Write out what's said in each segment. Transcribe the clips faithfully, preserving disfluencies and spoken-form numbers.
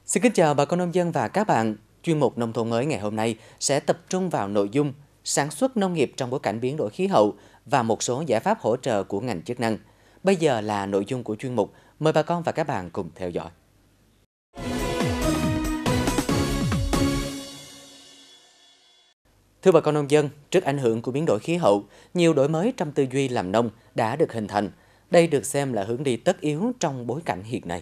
Xin kính chào bà con nông dân và các bạn. Chuyên mục Nông thôn mới ngày hôm nay sẽ tập trung vào nội dung sản xuất nông nghiệp trong bối cảnh biến đổi khí hậu và một số giải pháp hỗ trợ của ngành chức năng. Bây giờ là nội dung của chuyên mục. Mời bà con và các bạn cùng theo dõi. Thưa bà con nông dân, trước ảnh hưởng của biến đổi khí hậu, nhiều đổi mới trong tư duy làm nông đã được hình thành. Đây được xem là hướng đi tất yếu trong bối cảnh hiện nay.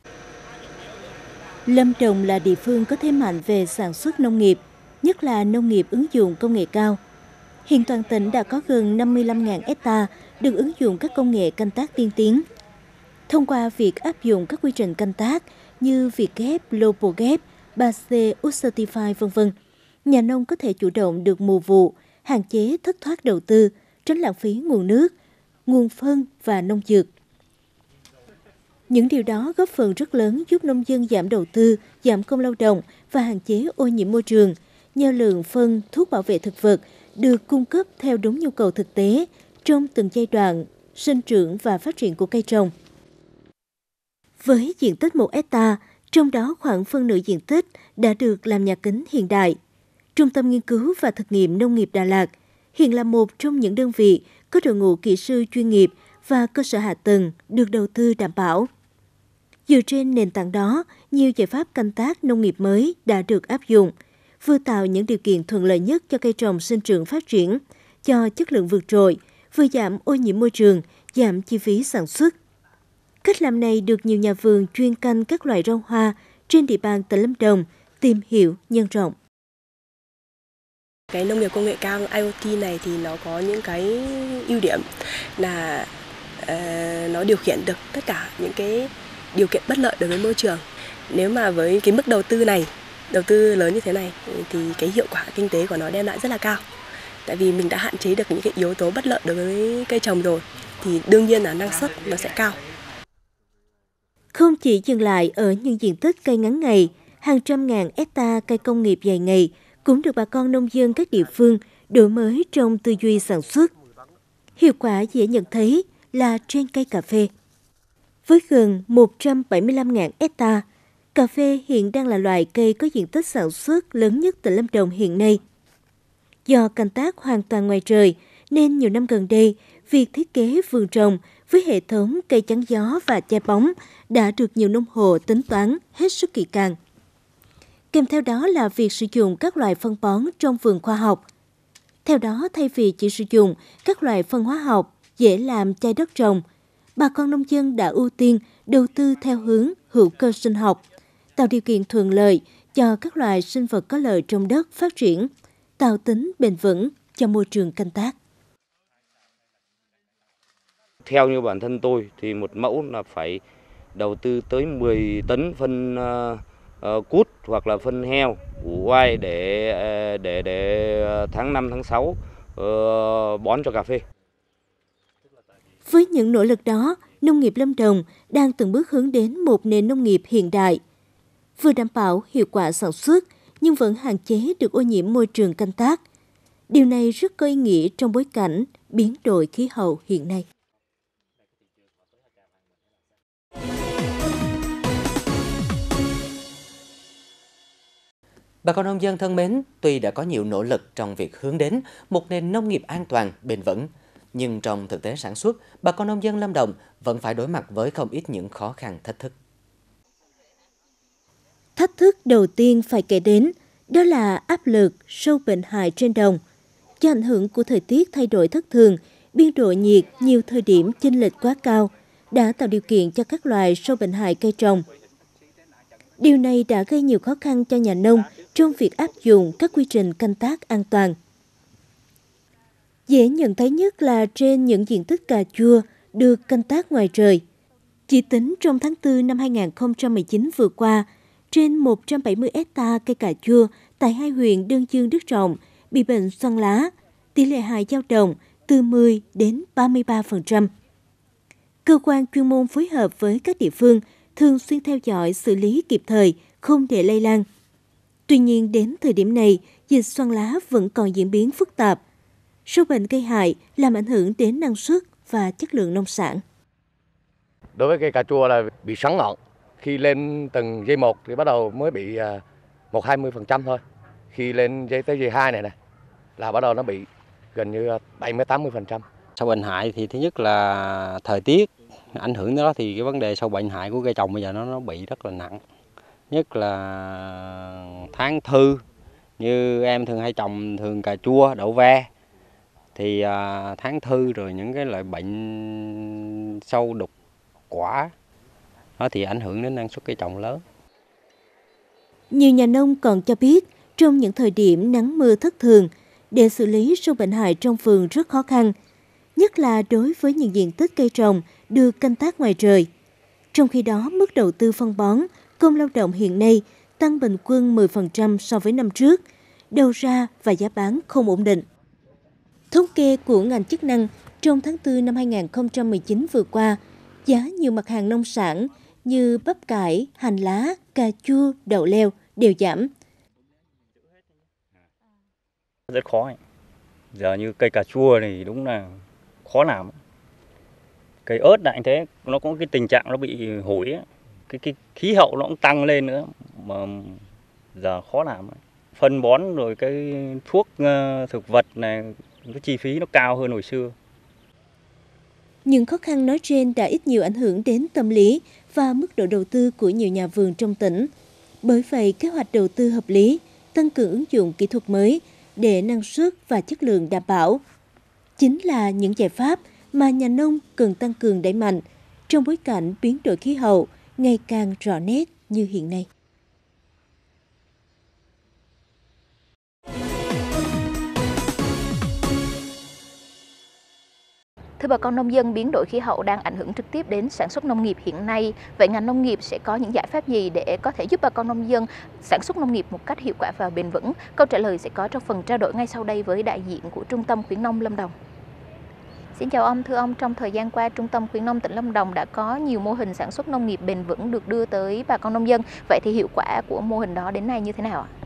Lâm Đồng là địa phương có thế mạnh về sản xuất nông nghiệp, nhất là nông nghiệp ứng dụng công nghệ cao. Hiện toàn tỉnh đã có gần năm mươi lăm nghìn hectare được ứng dụng các công nghệ canh tác tiên tiến. Thông qua việc áp dụng các quy trình canh tác như Việt ghép, Global ghép, ba C Certified vân vân, nhà nông có thể chủ động được mùa vụ, hạn chế thất thoát đầu tư, tránh lãng phí nguồn nước, nguồn phân và nông dược. Những điều đó góp phần rất lớn giúp nông dân giảm đầu tư, giảm công lao động và hạn chế ô nhiễm môi trường, nhờ lượng phân, thuốc bảo vệ thực vật được cung cấp theo đúng nhu cầu thực tế trong từng giai đoạn sinh trưởng và phát triển của cây trồng. Với diện tích một hectare, trong đó khoảng phân nửa diện tích đã được làm nhà kính hiện đại. Trung tâm Nghiên cứu và Thực nghiệm Nông nghiệp Đà Lạt hiện là một trong những đơn vị có đội ngũ kỹ sư chuyên nghiệp và cơ sở hạ tầng được đầu tư đảm bảo. Dựa trên nền tảng đó, nhiều giải pháp canh tác nông nghiệp mới đã được áp dụng, vừa tạo những điều kiện thuận lợi nhất cho cây trồng sinh trưởng phát triển, cho chất lượng vượt trội, vừa giảm ô nhiễm môi trường, giảm chi phí sản xuất. Cách làm này được nhiều nhà vườn chuyên canh các loại rau hoa trên địa bàn tỉnh Lâm Đồng tìm hiểu nhân rộng. Cái nông nghiệp công nghệ cao I O T này thì nó có những cái ưu điểm là uh, nó điều khiển được tất cả những cái điều kiện bất lợi đối với môi trường. Nếu mà với cái mức đầu tư này, đầu tư lớn như thế này thì cái hiệu quả kinh tế của nó đem lại rất là cao. Tại vì mình đã hạn chế được những cái yếu tố bất lợi đối với cây trồng rồi thì đương nhiên là năng suất nó sẽ cao. Không chỉ dừng lại ở những diện tích cây ngắn ngày, hàng trăm ngàn hectare cây công nghiệp dài ngày cũng được bà con nông dân các địa phương đổi mới trong tư duy sản xuất. Hiệu quả dễ nhận thấy là trên cây cà phê. Với gần một trăm bảy mươi lăm nghìn hectare, cà phê hiện đang là loại cây có diện tích sản xuất lớn nhất tỉnh Lâm Đồng hiện nay. Do canh tác hoàn toàn ngoài trời, nên nhiều năm gần đây, việc thiết kế vườn trồng với hệ thống cây chắn gió và che bóng đã được nhiều nông hộ tính toán hết sức kỹ càng. Kèm theo đó là việc sử dụng các loại phân bón trong vườn khoa học. Theo đó, thay vì chỉ sử dụng các loại phân hóa học dễ làm chai đất trồng, bà con nông dân đã ưu tiên đầu tư theo hướng hữu cơ sinh học, tạo điều kiện thuận lợi cho các loài sinh vật có lợi trong đất phát triển, tạo tính bền vững cho môi trường canh tác. Theo như bản thân tôi thì một mẫu là phải đầu tư tới mười tấn phân uh, uh, cút hoặc là phân heo, củ oai để để để tháng năm tháng sáu uh, bón cho cà phê. Với những nỗ lực đó, nông nghiệp Lâm Đồng đang từng bước hướng đến một nền nông nghiệp hiện đại, vừa đảm bảo hiệu quả sản xuất nhưng vẫn hạn chế được ô nhiễm môi trường canh tác. Điều này rất có ý nghĩa trong bối cảnh biến đổi khí hậu hiện nay. Bà con nông dân thân mến, tuy đã có nhiều nỗ lực trong việc hướng đến một nền nông nghiệp an toàn, bền vững, nhưng trong thực tế sản xuất, bà con nông dân Lâm Đồng vẫn phải đối mặt với không ít những khó khăn thách thức. Thách thức đầu tiên phải kể đến đó là áp lực sâu bệnh hại trên đồng. Do ảnh hưởng của thời tiết thay đổi thất thường, biên độ nhiệt nhiều thời điểm chênh lệch quá cao đã tạo điều kiện cho các loài sâu bệnh hại cây trồng. Điều này đã gây nhiều khó khăn cho nhà nông trong việc áp dụng các quy trình canh tác an toàn. Dễ nhận thấy nhất là trên những diện tích cà chua được canh tác ngoài trời. Chỉ tính trong tháng tư năm hai nghìn không trăm mười chín vừa qua, trên một trăm bảy mươi hectare cây cà chua tại hai huyện Đơn Dương, Đức Trọng bị bệnh xoăn lá, tỷ lệ hại dao động từ mười đến ba mươi ba phần trăm. Cơ quan chuyên môn phối hợp với các địa phương thường xuyên theo dõi xử lý kịp thời, không để lây lan. Tuy nhiên, đến thời điểm này, dịch xoăn lá vẫn còn diễn biến phức tạp. Sâu bệnh gây hại làm ảnh hưởng đến năng suất và chất lượng nông sản. Đối với cây cà chua là bị sắn ngọn, Khi lên từng dây một thì bắt đầu mới bị một hai mươi phần trăm thôi. Khi lên dây tới dây hai này này là bắt đầu nó bị gần như bảy mươi tám mươi phần trăm. Sâu bệnh hại thì thứ nhất là thời tiết ảnh hưởng đó, thì cái vấn đề sâu bệnh hại của cây trồng bây giờ nó nó bị rất là nặng. Nhất là tháng thư, như em thường hay trồng thường cà chua, đậu ve thì à, tháng thư rồi những cái loại bệnh sâu đục quả đó thì ảnh hưởng đến năng suất cây trồng lớn. Nhiều nhà nông còn cho biết trong những thời điểm nắng mưa thất thường, để xử lý sâu bệnh hại trong vườn rất khó khăn, nhất là đối với những diện tích cây trồng được canh tác ngoài trời. Trong khi đó, mức đầu tư phân bón, công lao động hiện nay tăng bình quân mười phần trăm so với năm trước, đầu ra và giá bán không ổn định. Thống kê của ngành chức năng, trong tháng tư năm hai nghìn không trăm mười chín vừa qua, giá nhiều mặt hàng nông sản như bắp cải, hành lá, cà chua, đậu leo đều giảm. Rất khó. Ấy. Giờ như cây cà chua thì đúng là khó làm. Cây ớt lại thế, nó có cái tình trạng nó bị hủi ấy. Cái, cái khí hậu nó cũng tăng lên nữa mà giờ khó làm. Phân bón rồi cái thuốc thực vật này, cái chi phí nó cao hơn hồi xưa. Những khó khăn nói trên đã ít nhiều ảnh hưởng đến tâm lý và mức độ đầu tư của nhiều nhà vườn trong tỉnh. Bởi vậy, kế hoạch đầu tư hợp lý, tăng cường ứng dụng kỹ thuật mới để năng suất và chất lượng đảm bảo chính là những giải pháp mà nhà nông cần tăng cường đẩy mạnh trong bối cảnh biến đổi khí hậu ngày càng rõ nét như hiện nay. Thưa bà con nông dân, biến đổi khí hậu đang ảnh hưởng trực tiếp đến sản xuất nông nghiệp hiện nay. Vậy ngành nông nghiệp sẽ có những giải pháp gì để có thể giúp bà con nông dân sản xuất nông nghiệp một cách hiệu quả và bền vững? Câu trả lời sẽ có trong phần trao đổi ngay sau đây với đại diện của Trung tâm Khuyến nông Lâm Đồng. Xin chào ông, thưa ông, trong thời gian qua, Trung tâm Khuyến nông tỉnh Lâm Đồng đã có nhiều mô hình sản xuất nông nghiệp bền vững được đưa tới bà con nông dân. Vậy thì hiệu quả của mô hình đó đến nay như thế nào ạ?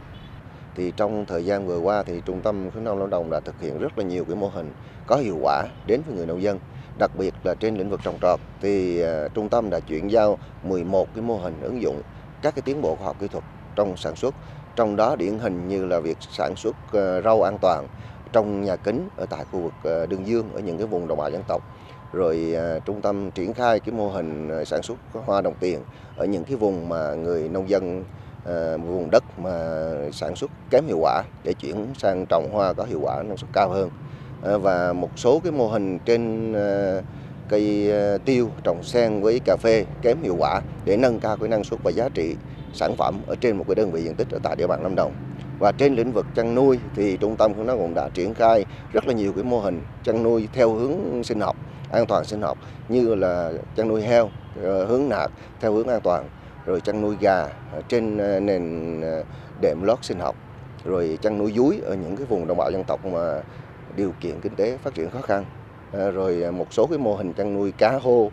Thì trong thời gian vừa qua thì Trung tâm Khuyến nông Lâm Đồng đã thực hiện rất là nhiều cái mô hình có hiệu quả đến với người nông dân. Đặc biệt là trên lĩnh vực trồng trọt thì uh, trung tâm đã chuyển giao mười một cái mô hình ứng dụng các cái tiến bộ khoa học kỹ thuật trong sản xuất. Trong đó điển hình như là việc sản xuất uh, rau an toàn trong nhà kính ở tại khu vực uh, Đơn Dương ở những cái vùng đồng bào dân tộc. Rồi uh, trung tâm triển khai cái mô hình uh, sản xuất hoa đồng tiền ở những cái vùng mà người nông dân À, vùng đất mà sản xuất kém hiệu quả để chuyển sang trồng hoa có hiệu quả năng suất cao hơn. À, và một số cái mô hình trên à, cây à, tiêu trồng xen với cà phê kém hiệu quả để nâng cao cái năng suất và giá trị sản phẩm ở trên một cái đơn vị diện tích ở tại địa bàn Lâm Đồng. Và trên lĩnh vực chăn nuôi thì trung tâm cũng nó cũng đã triển khai rất là nhiều cái mô hình chăn nuôi theo hướng sinh học, an toàn sinh học, như là chăn nuôi heo hướng nạc theo hướng an toàn, rồi chăn nuôi gà trên nền đệm lót sinh học, rồi chăn nuôi dúi ở những cái vùng đồng bào dân tộc mà điều kiện kinh tế phát triển khó khăn, rồi một số cái mô hình chăn nuôi cá hô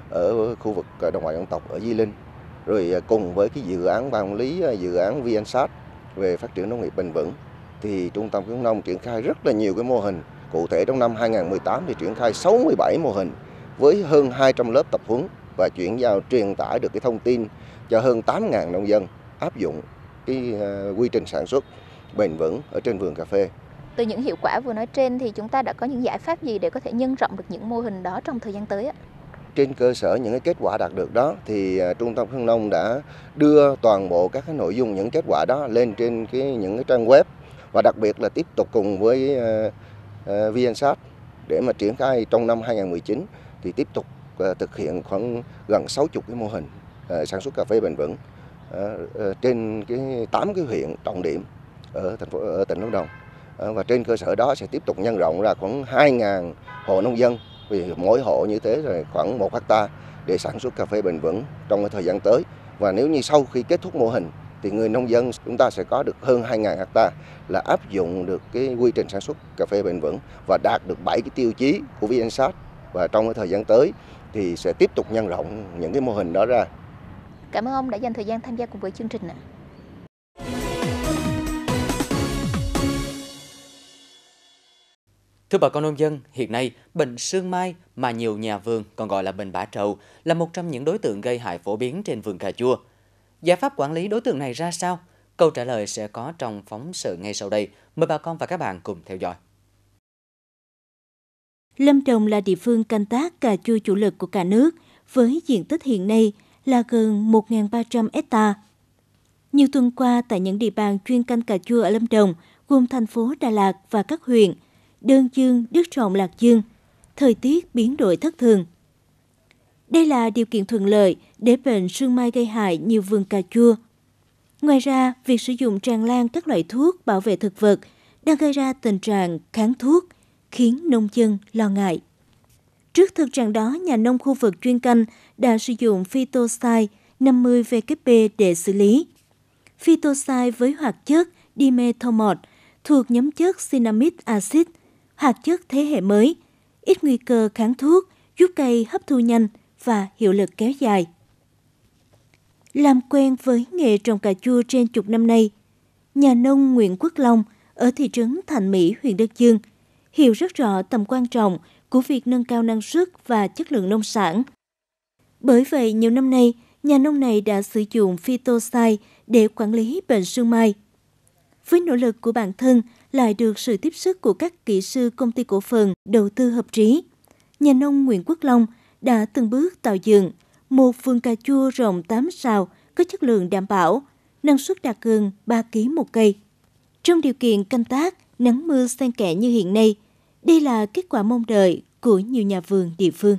ở khu vực đồng bào dân tộc ở Di Linh, rồi cùng với cái dự án ban quản lý dự án VnSat về phát triển nông nghiệp bền vững thì trung tâm khuyến nông triển khai rất là nhiều cái mô hình. Cụ thể trong năm hai nghìn không trăm mười tám thì triển khai sáu mươi bảy mô hình với hơn hai trăm lớp tập huấn và chuyển giao truyền tải được cái thông tin cho hơn tám nghìn nông dân áp dụng cái uh, quy trình sản xuất bền vững ở trên vườn cà phê. Từ những hiệu quả vừa nói trên thì chúng ta đã có những giải pháp gì để có thể nhân rộng được những mô hình đó trong thời gian tới ạ? Trên cơ sở những cái kết quả đạt được đó thì uh, Trung tâm Khuyến nông đã đưa toàn bộ các cái nội dung những kết quả đó lên trên cái những cái trang web, và đặc biệt là tiếp tục cùng với uh, uh, VnSat để mà triển khai trong năm hai nghìn không trăm mười chín thì tiếp tục uh, thực hiện khoảng gần sáu mươi cái mô hình uh, sản xuất cà phê bền vững uh, trên cái tám cái huyện trọng điểm ở thành phố ở tỉnh Lâm Đồng, uh, và trên cơ sở đó sẽ tiếp tục nhân rộng ra khoảng hai nghìn hộ nông dân, vì mỗi hộ như thế rồi khoảng một hecta để sản xuất cà phê bền vững trong cái thời gian tới. Và nếu như sau khi kết thúc mô hình thì người nông dân chúng ta sẽ có được hơn hai nghìn hecta là áp dụng được cái quy trình sản xuất cà phê bền vững và đạt được bảy cái tiêu chí của VnSat, và trong cái thời gian tới thì sẽ tiếp tục nhân rộng những cái mô hình đó ra. Cảm ơn ông đã dành thời gian tham gia cùng với chương trình ạ. Thưa bà con nông dân, hiện nay bệnh sương mai mà nhiều nhà vườn còn gọi là bệnh bã trầu là một trong những đối tượng gây hại phổ biến trên vườn cà chua. Giải pháp quản lý đối tượng này ra sao? Câu trả lời sẽ có trong phóng sự ngay sau đây. Mời bà con và các bạn cùng theo dõi. Lâm Đồng là địa phương canh tác cà chua chủ lực của cả nước, với diện tích hiện nay là gần một nghìn ba trăm héc ta. Nhiều tuần qua, tại những địa bàn chuyên canh cà chua ở Lâm Đồng, gồm thành phố Đà Lạt và các huyện Đơn Dương, Đức Trọng, Lạc Dương, thời tiết biến đổi thất thường. Đây là điều kiện thuận lợi để bệnh sương mai gây hại nhiều vườn cà chua. Ngoài ra, việc sử dụng tràn lan các loại thuốc bảo vệ thực vật đang gây ra tình trạng kháng thuốc, khiến nông dân lo ngại. Trước thực trạng đó, nhà nông khu vực chuyên canh đã sử dụng Phytoside năm mươi W P để xử lý. Phytoside với hoạt chất dimethomorph thuộc nhóm chất cinnamic acid, hoạt chất thế hệ mới, ít nguy cơ kháng thuốc, giúp cây hấp thu nhanh và hiệu lực kéo dài. Làm quen với nghề trồng cà chua trên chục năm nay, nhà nông Nguyễn Quốc Long ở thị trấn Thành Mỹ, huyện Đơn Dương hiểu rất rõ tầm quan trọng của việc nâng cao năng suất và chất lượng nông sản. Bởi vậy, nhiều năm nay, nhà nông này đã sử dụng Phytoside để quản lý bệnh sương mai. Với nỗ lực của bản thân, lại được sự tiếp sức của các kỹ sư công ty cổ phần đầu tư Hợp Trí, nhà nông Nguyễn Quốc Long đã từng bước tạo dựng một vườn cà chua rộng tám sào có chất lượng đảm bảo, năng suất đạt gần ba ki lô gam một cây. Trong điều kiện canh tác, nắng mưa xen kẽ như hiện nay, đây là kết quả mong đợi của nhiều nhà vườn địa phương.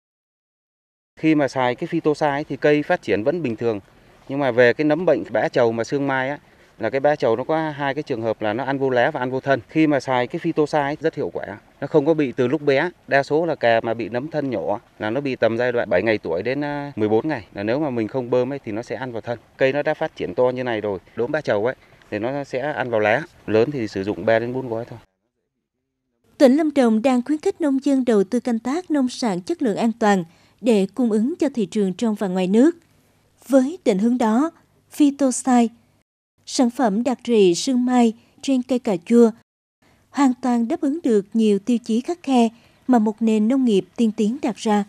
Khi mà xài cái Phytoside thì cây phát triển vẫn bình thường, nhưng mà về cái nấm bệnh bã trầu mà sương mai á, là cái bã trầu nó có hai cái trường hợp là nó ăn vô lá và ăn vô thân. Khi mà xài cái Phytoside rất hiệu quả, nó không có bị từ lúc bé. Đa số là cà mà bị nấm thân nhỏ là nó bị tầm giai đoạn bảy ngày tuổi đến mười bốn ngày, là nếu mà mình không bơm ấy thì nó sẽ ăn vào thân. Cây nó đã phát triển to như này rồi, đốm bã trầu ấy thì nó sẽ ăn vào lá, lớn thì sử dụng ba đến bốn gói thôi. Tỉnh Lâm Đồng đang khuyến khích nông dân đầu tư canh tác nông sản chất lượng an toàn để cung ứng cho thị trường trong và ngoài nước. Với định hướng đó, Phytoside, sản phẩm đặc trị sương mai trên cây cà chua, hoàn toàn đáp ứng được nhiều tiêu chí khắt khe mà một nền nông nghiệp tiên tiến đặt ra.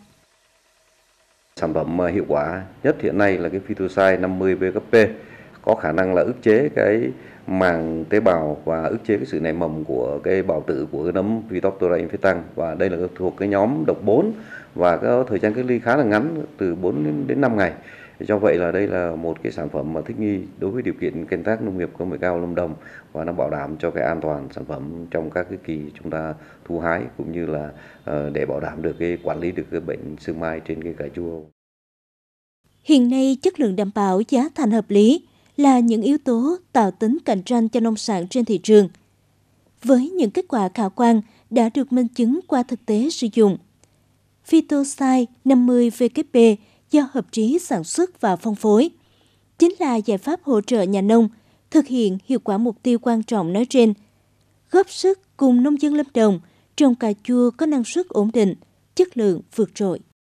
Sản phẩm hiệu quả nhất hiện nay là cái Phytoside năm mươi W P, có khả năng là ức chế cái màng tế bào và ức chế cái sự nảy mầm của cái bào tử của cái nấm Phytophthora infestans, và đây là thuộc cái nhóm độc bốn và có thời gian cách ly khá là ngắn, từ bốn đến năm ngày. Do vậy là đây là một cái sản phẩm mà thích nghi đối với điều kiện canh tác nông nghiệp công nghệ cao Lâm Đồng, và nó bảo đảm cho cái an toàn sản phẩm trong các cái kỳ chúng ta thu hái, cũng như là để bảo đảm được cái quản lý được cái bệnh sương mai trên cây cà chua. Hiện nay, chất lượng đảm bảo, giá thành hợp lý là những yếu tố tạo tính cạnh tranh cho nông sản trên thị trường. Với những kết quả khả quan đã được minh chứng qua thực tế sử dụng, Phytoside năm mươi W P do Hợp Trí sản xuất và phân phối chính là giải pháp hỗ trợ nhà nông thực hiện hiệu quả mục tiêu quan trọng nói trên, góp sức cùng nông dân Lâm Đồng trồng cà chua có năng suất ổn định, chất lượng vượt trội.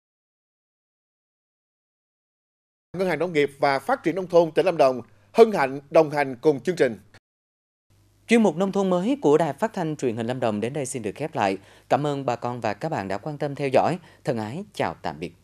Ngân hàng Nông nghiệp và Phát triển Nông thôn tỉnh Lâm Đồng hân hạnh đồng hành cùng chương trình. Chuyên mục Nông thôn mới của Đài Phát thanh Truyền hình Lâm Đồng đến đây xin được khép lại. Cảm ơn bà con và các bạn đã quan tâm theo dõi. Thân ái, chào tạm biệt.